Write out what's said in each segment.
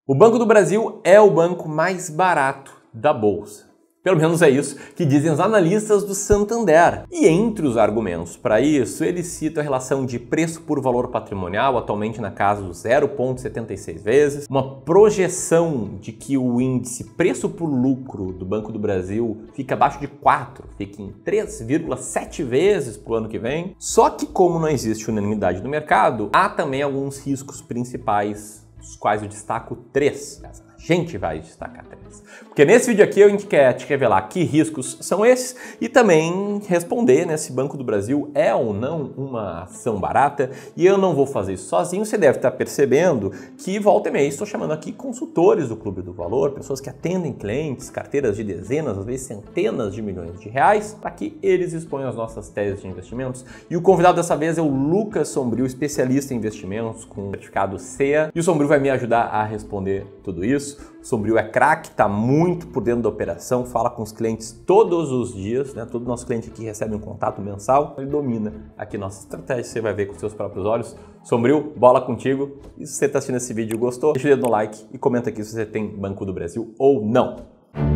O Banco do Brasil é o banco mais barato da Bolsa. Pelo menos é isso que dizem os analistas do Santander. E entre os argumentos para isso, eles citam a relação de preço por valor patrimonial, atualmente na casa dos 0,76 vezes, uma projeção de que o índice preço por lucro do Banco do Brasil fica abaixo de 4, fica em 3,7 vezes para o ano que vem. Só que como não existe unanimidade no mercado, há também alguns riscos principais, dos quais eu destaco 3. A gente vai destacar 3. Porque nesse vídeo aqui a gente quer te revelar que riscos são esses e também responder, né, se Banco do Brasil é ou não uma ação barata. E eu não vou fazer isso sozinho, você deve estar percebendo que volta e meia estou chamando aqui consultores do Clube do Valor, pessoas que atendem clientes, carteiras de dezenas, às vezes centenas de milhões de reais, para que eles exponham as nossas teses de investimentos. E o convidado dessa vez é o Lucas Sombrio, especialista em investimentos com certificado CEA. E o Sombrio vai me ajudar a responder tudo isso. O Sombrio é craque, está muito por dentro da operação, fala com os clientes todos os dias, né? Todo nosso cliente aqui recebe um contato mensal, ele domina aqui nossa estratégia, você vai ver com seus próprios olhos. Sombrio, bola contigo. E se você está assistindo esse vídeo e gostou, deixa o dedo no like e comenta aqui se você tem Banco do Brasil ou não.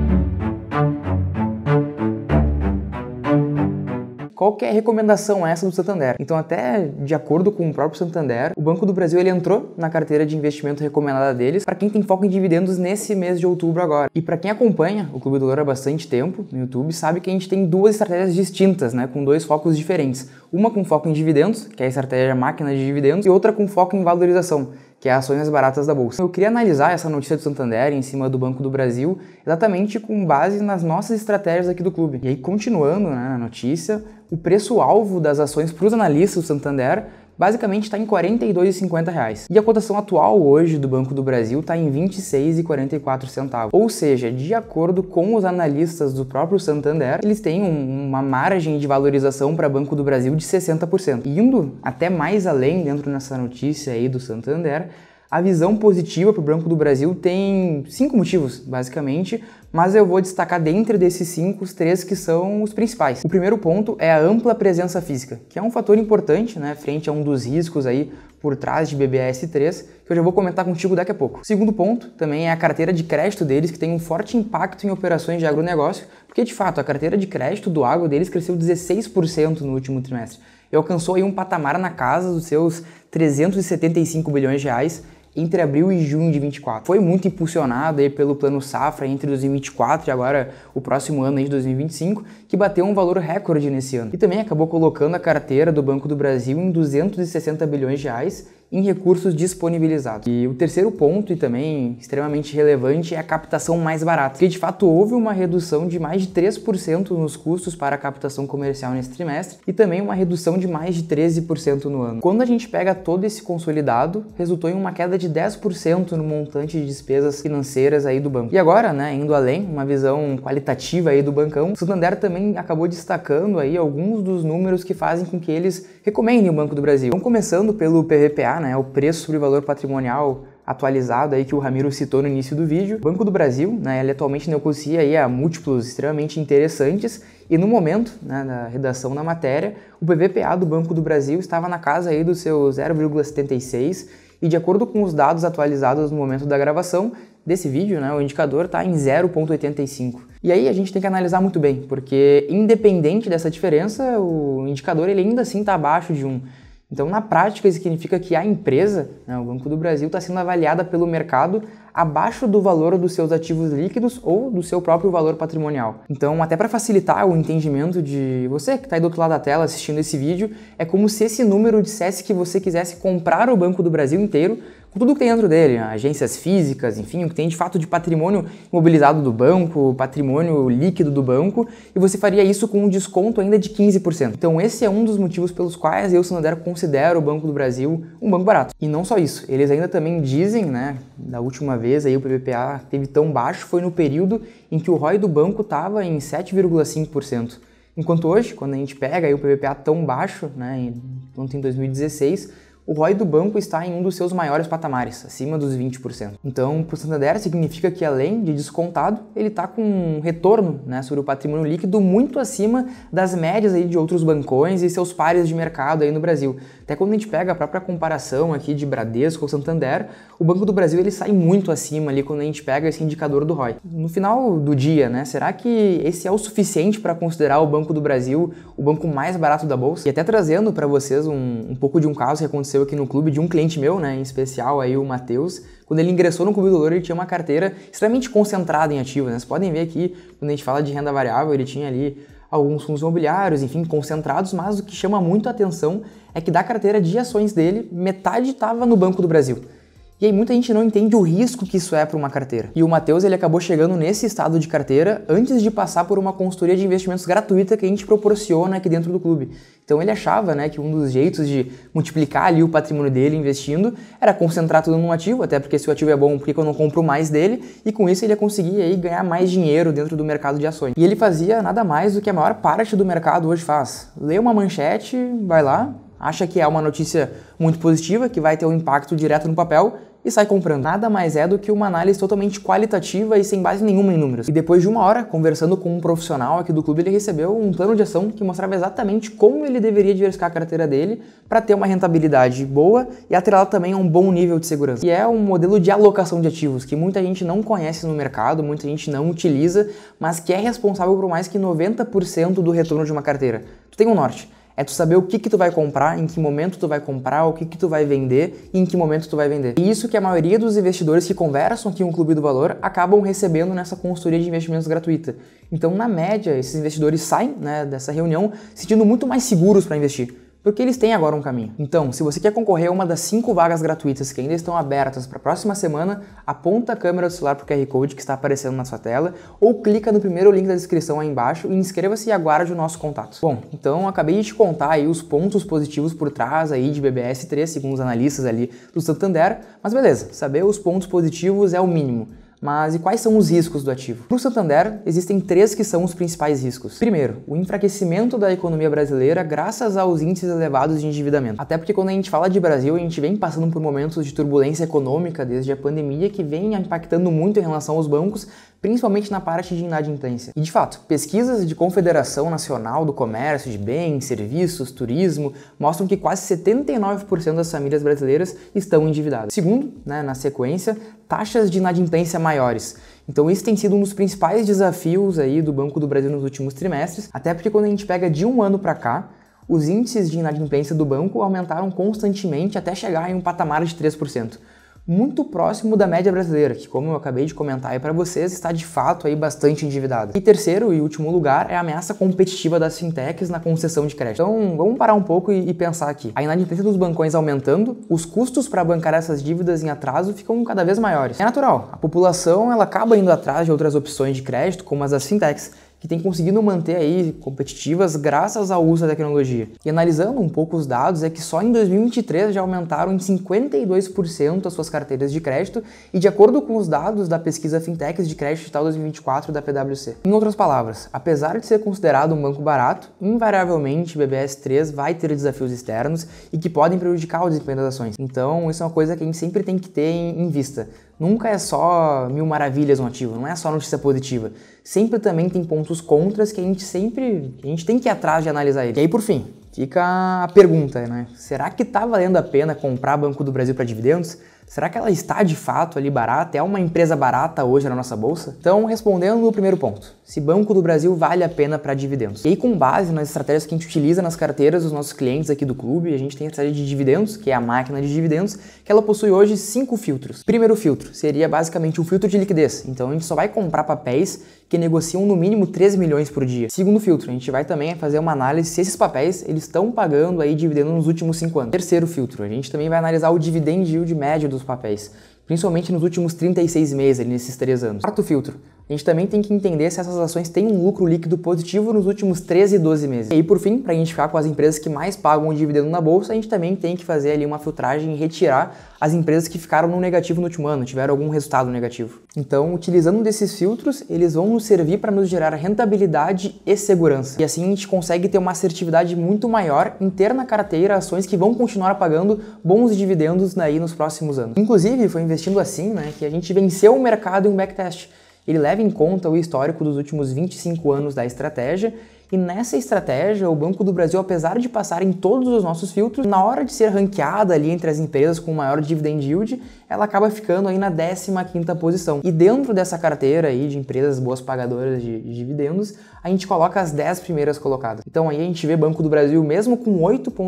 Qual que é a recomendação essa do Santander? Então, até de acordo com o próprio Santander, o Banco do Brasil ele entrou na carteira de investimento recomendada deles para quem tem foco em dividendos nesse mês de outubro agora. E para quem acompanha o Clube do Valor há bastante tempo no YouTube, sabe que a gente tem duas estratégias distintas, né, com dois focos diferentes. Uma com foco em dividendos, que é a estratégia máquina de dividendos, e outra com foco em valorização, que é ações mais baratas da Bolsa. Eu queria analisar essa notícia do Santander em cima do Banco do Brasil exatamente com base nas nossas estratégias aqui do clube. E aí, continuando, né, na notícia, o preço-alvo das ações para os analistas do Santander basicamente está em R$ 42,50. E a cotação atual hoje do Banco do Brasil está em R$ 26,44. Ou seja, de acordo com os analistas do próprio Santander, eles têm uma margem de valorização para Banco do Brasil de 60%. Indo até mais além dentro dessa notícia aí do Santander, a visão positiva para o Banco do Brasil tem 5 motivos, basicamente, mas eu vou destacar dentre desses 5 os 3 que são os principais. O primeiro ponto é a ampla presença física, que é um fator importante, né, frente a um dos riscos aí por trás de BBAS3, que eu já vou comentar contigo daqui a pouco. O segundo ponto também é a carteira de crédito deles, que tem um forte impacto em operações de agronegócio, porque de fato a carteira de crédito do agro deles cresceu 16% no último trimestre e alcançou aí um patamar na casa dos seus 375 bilhões de reais entre abril e junho de 2024. Foi muito impulsionado aí pelo Plano Safra entre 2024 e agora o próximo ano aí de 2025, que bateu um valor recorde nesse ano. E também acabou colocando a carteira do Banco do Brasil em 260 bilhões de reais em recursos disponibilizados. E o terceiro ponto, e também extremamente relevante, é a captação mais barata, porque de fato houve uma redução de mais de 3% nos custos para a captação comercial nesse trimestre e também uma redução de mais de 13% no ano. Quando a gente pega todo esse consolidado, resultou em uma queda de 10% no montante de despesas financeiras aí do banco. E agora, né, indo além, uma visão qualitativa aí do bancão, o Santander também acabou destacando aí alguns dos números que fazem com que eles recomendem o Banco do Brasil. Então, começando pelo PVPA, né, o preço sobre valor patrimonial atualizado aí que o Ramiro citou no início do vídeo. O Banco do Brasil, né, ele atualmente negocia aí a múltiplos extremamente interessantes e no momento, né, da redação da matéria, o PVPA do Banco do Brasil estava na casa aí do seu 0,76 e de acordo com os dados atualizados no momento da gravação desse vídeo, né, o indicador está em 0,85. E aí a gente tem que analisar muito bem, porque independente dessa diferença, o indicador ele ainda assim está abaixo de 1. Então, na prática, isso significa que a empresa, né, o Banco do Brasil, está sendo avaliada pelo mercado abaixo do valor dos seus ativos líquidos ou do seu próprio valor patrimonial. Então, até para facilitar o entendimento de você que está aí do outro lado da tela assistindo esse vídeo, é como se esse número dissesse que você quisesse comprar o Banco do Brasil inteiro, com tudo que tem dentro dele, agências físicas, enfim, o que tem de fato de patrimônio imobilizado do banco, patrimônio líquido do banco, e você faria isso com um desconto ainda de 15%. Então esse é um dos motivos pelos quais eu, Santander, considero o Banco do Brasil um banco barato. E não só isso, eles ainda também dizem, né, da última vez aí o PVPA teve tão baixo, foi no período em que o ROI do banco estava em 7,5%. Enquanto hoje, quando a gente pega aí o PVPA tão baixo, né, em 2016, o ROI do banco está em um dos seus maiores patamares, acima dos 20%. Então, para o Santander, significa que além de descontado, ele está com um retorno, né, sobre o patrimônio líquido muito acima das médias aí de outros bancões e seus pares de mercado aí no Brasil. Até quando a gente pega a própria comparação aqui de Bradesco ou Santander, o Banco do Brasil ele sai muito acima ali quando a gente pega esse indicador do ROI. No final do dia, né, será que esse é o suficiente para considerar o Banco do Brasil o banco mais barato da bolsa? E até trazendo para vocês um pouco de um caso que aconteceu aqui no clube de um cliente meu, né, em especial aí o Matheus. Quando ele ingressou no Clube do Valor, ele tinha uma carteira extremamente concentrada em ativos, né? Vocês podem ver aqui, quando a gente fala de renda variável, ele tinha ali alguns fundos imobiliários, enfim, concentrados, mas o que chama muito a atenção é que da carteira de ações dele, metade estava no Banco do Brasil. E aí muita gente não entende o risco que isso é para uma carteira. E o Matheus, ele acabou chegando nesse estado de carteira antes de passar por uma consultoria de investimentos gratuita que a gente proporciona aqui dentro do clube. Então ele achava, né, que um dos jeitos de multiplicar ali o patrimônio dele investindo era concentrar tudo num ativo, até porque se o ativo é bom, por que eu não compro mais dele? E com isso ele ia conseguir aí ganhar mais dinheiro dentro do mercado de ações. E ele fazia nada mais do que a maior parte do mercado hoje faz. Lê uma manchete, vai lá, acha que é uma notícia muito positiva, que vai ter um impacto direto no papel, e sai comprando. Nada mais é do que uma análise totalmente qualitativa e sem base nenhuma em números. E depois de uma hora, conversando com um profissional aqui do clube, ele recebeu um plano de ação que mostrava exatamente como ele deveria diversificar a carteira dele para ter uma rentabilidade boa e atrelado também a um bom nível de segurança. E é um modelo de alocação de ativos que muita gente não conhece no mercado, muita gente não utiliza, mas que é responsável por mais que 90% do retorno de uma carteira. Tu tem um norte. É tu saber o que tu vai comprar, em que momento tu vai comprar, o que tu vai vender e em que momento tu vai vender. E isso que a maioria dos investidores que conversam aqui no Clube do Valor acabam recebendo nessa consultoria de investimentos gratuita. Então, na média, esses investidores saem, né, dessa reunião se sentindo muito mais seguros para investir, porque eles têm agora um caminho. Então, se você quer concorrer a uma das 5 vagas gratuitas que ainda estão abertas para a próxima semana, aponta a câmera do celular para o QR Code que está aparecendo na sua tela ou clica no primeiro link da descrição aí embaixo e inscreva-se e aguarde o nosso contato. Bom, então acabei de te contar aí os pontos positivos por trás aí de BBS3, segundo os analistas ali do Santander, mas beleza, saber os pontos positivos é o mínimo. Mas e quais são os riscos do ativo? Para o Santander, existem 3 que são os principais riscos. Primeiro, o enfraquecimento da economia brasileira graças aos índices elevados de endividamento. Até porque quando a gente fala de Brasil, a gente vem passando por momentos de turbulência econômica desde a pandemia que vem impactando muito em relação aos bancos, principalmente na parte de inadimplência. E de fato, pesquisas de Confederação Nacional do Comércio de Bens, Serviços, Turismo mostram que quase 79% das famílias brasileiras estão endividadas. Segundo, né, na sequência, taxas de inadimplência maiores. Então isso tem sido um dos principais desafios aí do Banco do Brasil nos últimos trimestres, até porque quando a gente pega de um ano para cá, os índices de inadimplência do banco aumentaram constantemente até chegar em um patamar de 3%. Muito próximo da média brasileira, que como eu acabei de comentar aí para vocês, está de fato aí bastante endividada. E terceiro e último lugar é a ameaça competitiva das fintechs na concessão de crédito. Então vamos parar um pouco e pensar aqui. A inadimplência dos bancões aumentando, os custos para bancar essas dívidas em atraso ficam cada vez maiores. É natural, a população ela acaba indo atrás de outras opções de crédito, como as das fintechs, que tem conseguido manter aí competitivas graças ao uso da tecnologia. E analisando um pouco os dados, é que só em 2023 já aumentaram em 52% as suas carteiras de crédito e de acordo com os dados da pesquisa Fintechs de Crédito Digital 2024 da PwC. Em outras palavras, apesar de ser considerado um banco barato, invariavelmente BBS3 vai ter desafios externos e que podem prejudicar o desempenho das ações. Então isso é uma coisa que a gente sempre tem que ter em vista. Nunca é só mil maravilhas um ativo, não é só notícia positiva. Sempre também tem pontos contras que a gente tem que ir atrás de analisar ele. E aí, por fim, fica a pergunta, né? Será que tá valendo a pena comprar Banco do Brasil para dividendos? Será que ela está de fato ali barata? É uma empresa barata hoje na nossa bolsa? Então, respondendo no primeiro ponto, se Banco do Brasil vale a pena para dividendos. E aí, com base nas estratégias que a gente utiliza nas carteiras dos nossos clientes aqui do clube, a gente tem a estratégia de dividendos, que é a máquina de dividendos, que ela possui hoje 5 filtros. Primeiro filtro seria basicamente um filtro de liquidez. Então, a gente só vai comprar papéis que negociam no mínimo 3 milhões por dia. Segundo filtro, a gente vai também fazer uma análise se esses papéis eles estão pagando aí dividendo nos últimos 5 anos. Terceiro filtro, a gente também vai analisar o dividend yield médio dos papéis, principalmente nos últimos 36 meses, ali nesses 3 anos. Quarto filtro, a gente também tem que entender se essas ações têm um lucro líquido positivo nos últimos 13 e 12 meses. E aí, por fim, para a gente ficar com as empresas que mais pagam o dividendo na bolsa, a gente também tem que fazer ali uma filtragem e retirar as empresas que ficaram no negativo no último ano, tiveram algum resultado negativo. Então, utilizando desses filtros, eles vão nos servir para nos gerar rentabilidade e segurança. E assim a gente consegue ter uma assertividade muito maior em ter na carteira ações que vão continuar pagando bons dividendos aí nos próximos anos. Inclusive, foi investindo assim, né, que a gente venceu o mercado em um backtest. Ele leva em conta o histórico dos últimos 25 anos da estratégia. E nessa estratégia, o Banco do Brasil, apesar de passar em todos os nossos filtros, na hora de ser ranqueada ali entre as empresas com maior dividend yield, ela acaba ficando aí na 15ª posição. E dentro dessa carteira aí de empresas boas pagadoras de dividendos, a gente coloca as 10 primeiras colocadas. Então aí a gente vê Banco do Brasil, mesmo com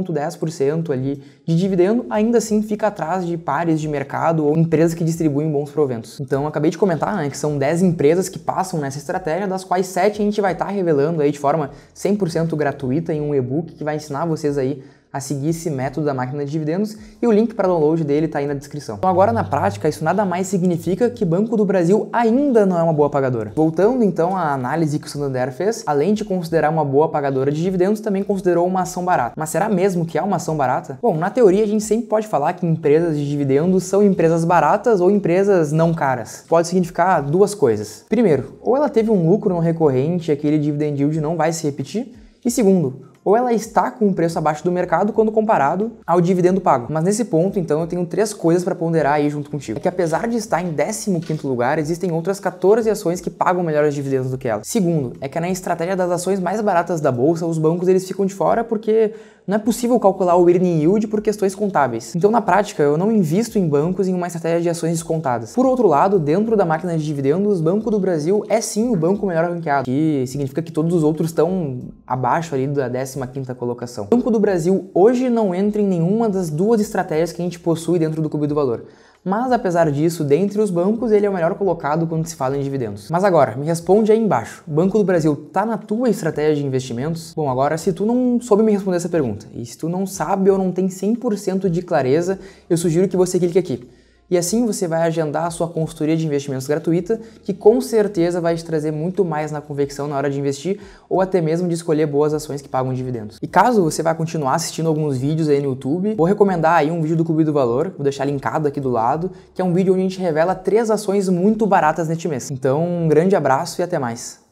8,10% ali de dividendo, ainda assim fica atrás de pares de mercado ou empresas que distribuem bons proventos. Então eu acabei de comentar, né, que são 10 empresas que passam nessa estratégia, das quais 7 a gente vai estar revelando aí de forma 100% gratuita em um e-book que vai ensinar vocês aí a seguir esse método da máquina de dividendos, e o link para download dele está aí na descrição. Então agora na prática isso nada mais significa que Banco do Brasil ainda não é uma boa pagadora. Voltando então à análise que o Santander fez, além de considerar uma boa pagadora de dividendos, também considerou uma ação barata. Mas será mesmo que é uma ação barata? Bom, na teoria a gente sempre pode falar que empresas de dividendos são empresas baratas ou empresas não caras. Pode significar duas coisas. Primeiro, ou ela teve um lucro não recorrente e aquele dividend yield não vai se repetir, e segundo, ou ela está com um preço abaixo do mercado quando comparado ao dividendo pago. Mas nesse ponto, então, eu tenho 3 coisas para ponderar aí junto contigo. É que apesar de estar em 15º lugar, existem outras 14 ações que pagam melhores dividendos do que ela. Segundo, é que na estratégia das ações mais baratas da bolsa, os bancos eles ficam de fora porque não é possível calcular o earning yield por questões contábeis. Então, na prática, eu não invisto em bancos em uma estratégia de ações descontadas. Por outro lado, dentro da máquina de dividendos, o Banco do Brasil é sim o banco melhor ranqueado, que significa que todos os outros estão abaixo ali da 15ª colocação. O Banco do Brasil hoje não entra em nenhuma das 2 estratégias que a gente possui dentro do Clube do Valor. Mas, apesar disso, dentre os bancos, ele é o melhor colocado quando se fala em dividendos. Mas agora, me responde aí embaixo. O Banco do Brasil tá na tua estratégia de investimentos? Bom, agora, se tu não soube me responder essa pergunta, e se tu não sabe ou não tem 100% de clareza, eu sugiro que você clique aqui. E assim você vai agendar a sua consultoria de investimentos gratuita, que com certeza vai te trazer muito mais na convicção na hora de investir ou até mesmo de escolher boas ações que pagam dividendos. E caso você vá continuar assistindo alguns vídeos aí no YouTube, vou recomendar aí um vídeo do Clube do Valor, vou deixar linkado aqui do lado, que é um vídeo onde a gente revela 3 ações muito baratas neste mês. Então, um grande abraço e até mais!